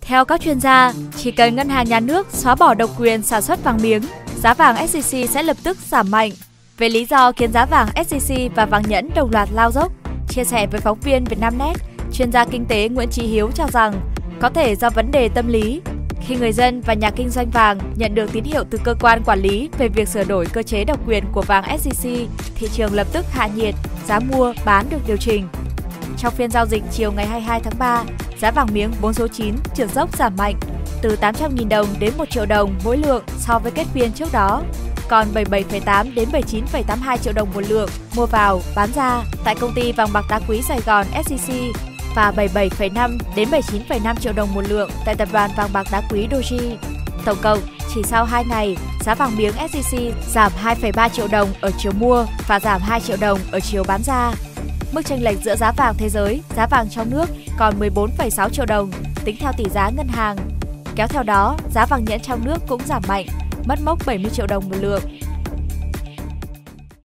Theo các chuyên gia, chỉ cần ngân hàng nhà nước xóa bỏ độc quyền sản xuất vàng miếng, giá vàng SJC sẽ lập tức giảm mạnh. Về lý do khiến giá vàng SJC và vàng nhẫn đồng loạt lao dốc, chia sẻ với phóng viên Vietnamnet, chuyên gia kinh tế Nguyễn Chí Hiếu cho rằng có thể do vấn đề tâm lý. Khi người dân và nhà kinh doanh vàng nhận được tín hiệu từ cơ quan quản lý về việc sửa đổi cơ chế độc quyền của vàng SJC, thị trường lập tức hạ nhiệt, giá mua, bán được điều chỉnh. Trong phiên giao dịch chiều ngày 22 tháng 3, giá vàng miếng 4 số 9 trượt dốc giảm mạnh, từ 800.000 đồng đến 1 triệu đồng mỗi lượng so với kết phiên trước đó, còn 77,8 đến 79,82 triệu đồng một lượng mua vào, bán ra tại công ty vàng bạc đá quý Sài Gòn SJC và 77,5 đến 79,5 triệu đồng một lượng tại tập đoàn vàng bạc đá quý Doji. Tổng cộng, chỉ sau 2 ngày, giá vàng miếng SJC giảm 2,3 triệu đồng ở chiều mua và giảm 2 triệu đồng ở chiều bán ra. Mức chênh lệch giữa giá vàng thế giới, giá vàng trong nước còn 14,6 triệu đồng tính theo tỷ giá ngân hàng. Kéo theo đó, giá vàng nhẫn trong nước cũng giảm mạnh, mất mốc 70 triệu đồng một lượng.